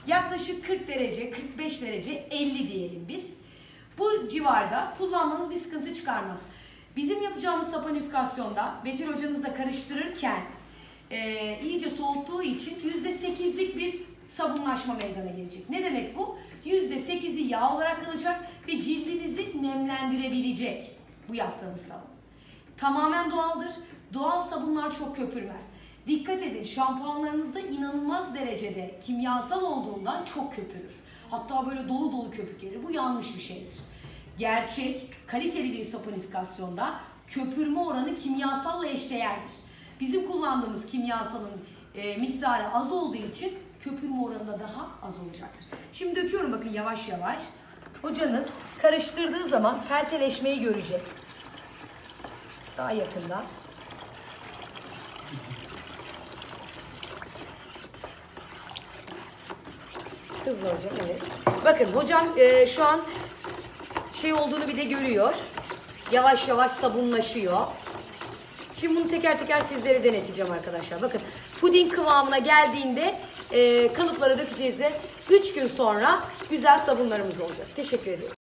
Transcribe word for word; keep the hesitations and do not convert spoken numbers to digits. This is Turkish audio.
Yaklaşık kırk derece, kırk beş derece, elli diyelim biz. Bu civarda kullanmanız bir sıkıntı çıkarmaz. Bizim yapacağımız saponifikasyonda Betül hocanızla karıştırırken e, iyice soğuttuğu için yüzde sekizlik bir sabunlaşma meydana gelecek. Ne demek bu? yüzde sekizi yağ olarak kalacak ve cildinizi nemlendirebilecek bu yaptığınız sabun. Tamamen doğaldır. Doğal sabunlar çok köpürmez. Dikkat edin, şampuanlarınızda inanılmaz derecede kimyasal olduğundan çok köpürür. Hatta böyle dolu dolu köpük gelir. Bu yanlış bir şeydir. Gerçek, kaliteli bir saponifikasyonda köpürme oranı kimyasalla eşdeğerdir. Bizim kullandığımız kimyasalın e, miktarı az olduğu için köpürme oranı da daha az olacaktır. Şimdi döküyorum bakın yavaş yavaş. Hocanız karıştırdığı zaman pelteleşmeyi görecek. Daha yakından. Hızlı hocam, evet. Bakın hocam e, şu an şey olduğunu bir de görüyor. Yavaş yavaş sabunlaşıyor. Şimdi bunu teker teker sizlere deneteceğim arkadaşlar. Bakın puding kıvamına geldiğinde e, kalıplara dökeceğiz ve üç gün sonra güzel sabunlarımız olacak. Teşekkür ediyorum.